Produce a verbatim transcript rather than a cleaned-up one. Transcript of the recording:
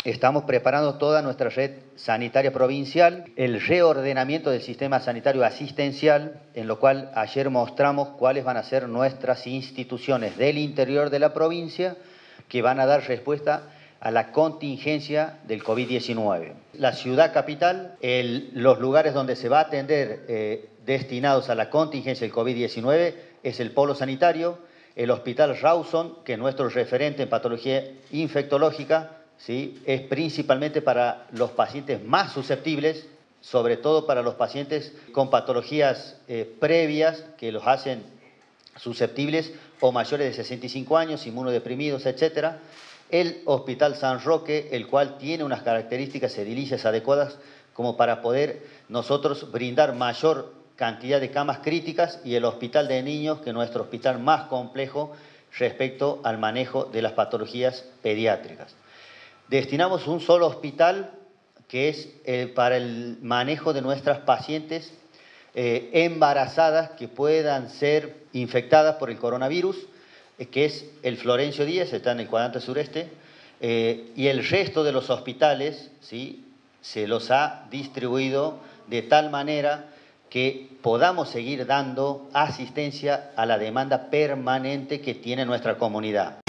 Estamos preparando toda nuestra red sanitaria provincial, el reordenamiento del sistema sanitario asistencial, en lo cual ayer mostramos cuáles van a ser nuestras instituciones del interior de la provincia que van a dar respuesta a la contingencia del COVID diecinueve. La ciudad capital, el, los lugares donde se va a atender eh, destinados a la contingencia del COVID diecinueve es el polo sanitario, el Hospital Rawson, que es nuestro referente en patología infectológica, ¿sí? Es principalmente para los pacientes más susceptibles, sobre todo para los pacientes con patologías eh, previas que los hacen susceptibles o mayores de sesenta y cinco años, inmunodeprimidos, etcétera. El Hospital San Roque, el cual tiene unas características edilicias adecuadas como para poder nosotros brindar mayor cantidad de camas críticas, y el Hospital de Niños, que es nuestro hospital más complejo respecto al manejo de las patologías pediátricas. Destinamos un solo hospital que es eh, para el manejo de nuestras pacientes eh, embarazadas que puedan ser infectadas por el coronavirus, eh, que es el Florencio Díaz, está en el cuadrante sureste, eh, y el resto de los hospitales, ¿sí?, se los ha distribuido de tal manera que podamos seguir dando asistencia a la demanda permanente que tiene nuestra comunidad.